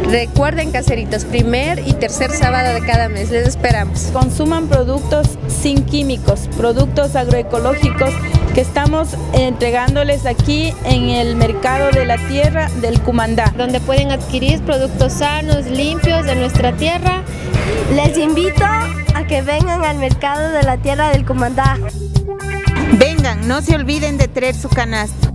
Recuerden, caseritos, primer y tercer sábado de cada mes, les esperamos. Consuman productos sin químicos, productos agroecológicos que estamos entregándoles aquí en el mercado de la tierra del Cumandá, donde pueden adquirir productos sanos, limpios de nuestra tierra. Les invito a que vengan al mercado de la tierra del Cumandá. Vengan, no se olviden de traer su canasta.